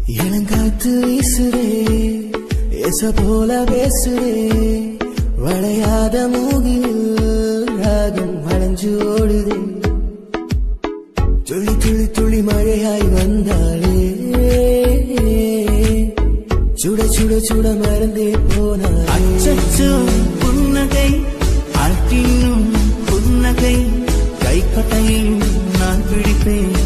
இளங்காத்து வீசுதே எச போல பேசுதே வளையாத மூகில் ராகம் வளைஞ்சு ஓடுதே துளி துளி துளி மழையாய் வந்தாளே சுட சுட சுட மறந்தே போனாள் அச்சச்சோ புன்னகை ஆட்டினும் புன்னகை கைப்பட்டையில் நான் பிடிப்பேன்